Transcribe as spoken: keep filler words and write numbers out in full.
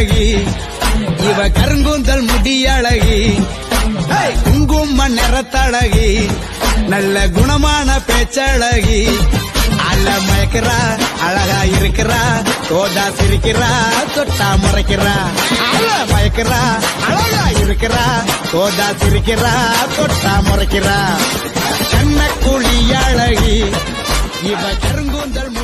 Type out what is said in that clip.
அழகி, இவ கருங்கூந்தல் முடி அழகி, குங்கும நிறத்தழகி, நல்ல குணமான பேச்சழகி, அல்ல மயக்கிறா அழகா இருக்கிறா, தோதா சிரிக்கிறா, தொட்டா முறைக்கிறா, அல்ல மயக்கிறா அழகா இருக்கிறா, தோதா சிரிக்கிறா, தொட்டா முறைக்கிறா, கண்ண குழி அழகி, இவ கருங்கூந்தல்